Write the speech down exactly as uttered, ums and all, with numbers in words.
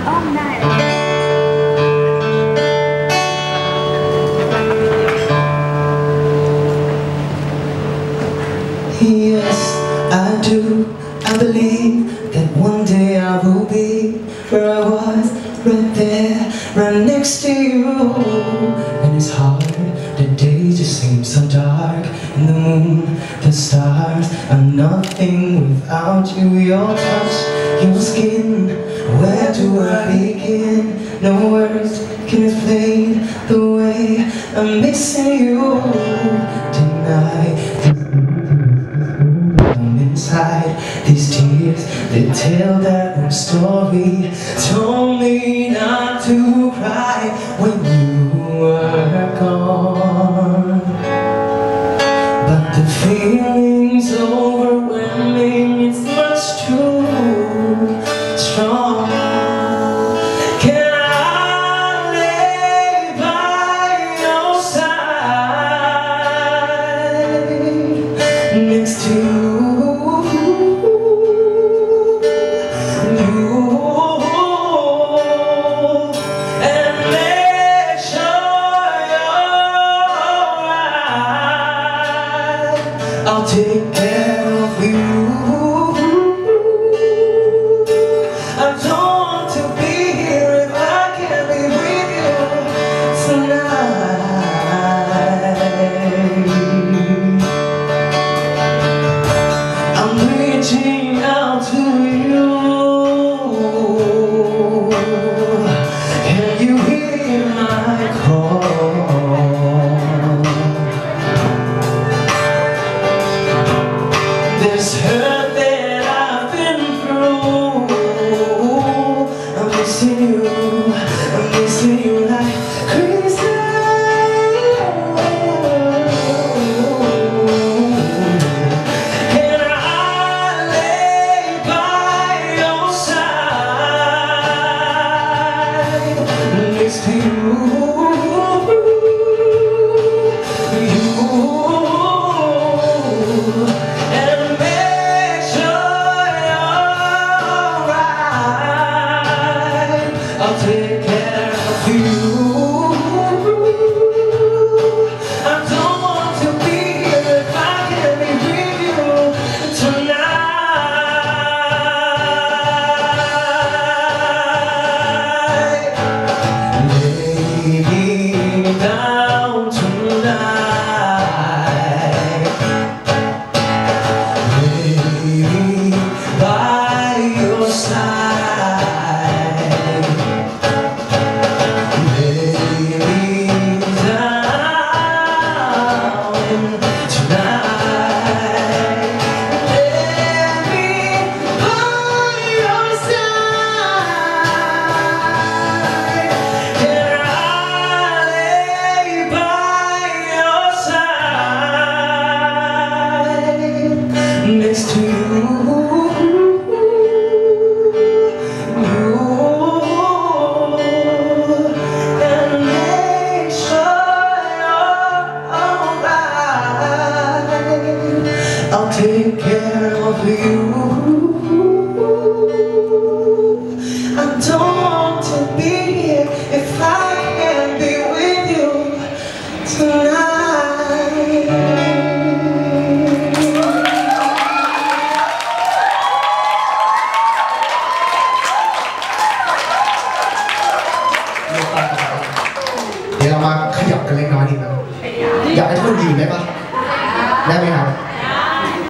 Yes, I do. I believe that one day I will be where I was, right there, right next to you. And it's hard, the days just seem so dark, and the moon, the stars are nothing without you. Your touch, your skin, where do I begin? No words can explain the way I'm missing you tonight. Inside these tears, they tell that one story. Told me not to cry when you were gone, but the feeling's overwhelming. It's much too strong. Can I lay by your side next to you? I'll take care of you. I don't want to be here if I can't be with you tonight. I'm reaching out to you. Can you hear my call? This hurt that I've been through, I'm missing you, I'm missing you like crazy. Can I lay by your side next to you? I'll take care of you. I don't want to be here if I can't be with you tonight. Lay me down tonight. Lay me by your side. Next to you, you, and make sure you're alright. I'll take care of you. I don't want to be here if I can't be with you tonight. เดี๋ยวเรามาขยับกันเล็กน้อยนิดนึงอยากให้ทุกคนยืนได้ปะได้ไหมครับ